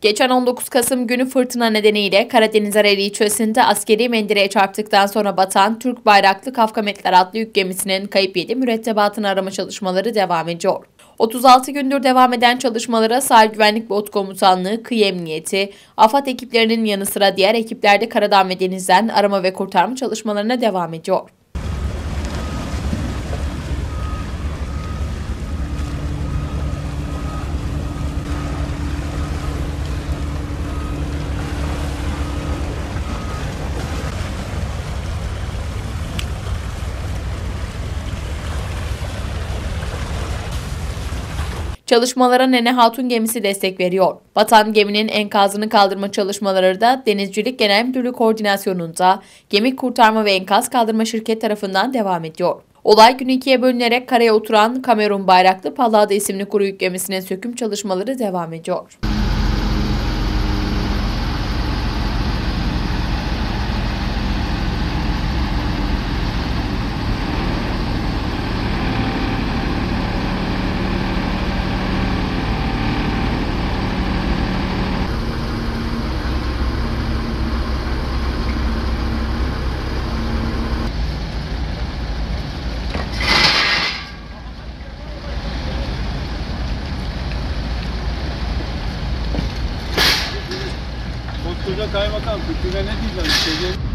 Geçen 19 Kasım günü fırtına nedeniyle Karadeniz Arali ilçesinde askeri mendireye çarptıktan sonra batan Türk bayraklı Kafkametler adlı yük gemisinin kayıp 7 mürettebatını arama çalışmaları devam ediyor. 36 gündür devam eden çalışmalara Sahil Güvenlik Bot Komutanlığı, Kıyı Emniyeti, AFAD ekiplerinin yanı sıra diğer ekipler de karadan ve denizden arama ve kurtarma çalışmalarına devam ediyor. Çalışmalara Nene Hatun gemisi destek veriyor. Batan geminin enkazını kaldırma çalışmaları da Denizcilik Genel Müdürlüğü koordinasyonunda Gemi Kurtarma ve Enkaz Kaldırma Şirket tarafından devam ediyor. Olay günü ikiye bölünerek karaya oturan Kamerun bayraklı Pallada isimli kuru yük gemisinin söküm çalışmaları devam ediyor. Koskoca kaymakam, Türkiye'de ne diyeceğim?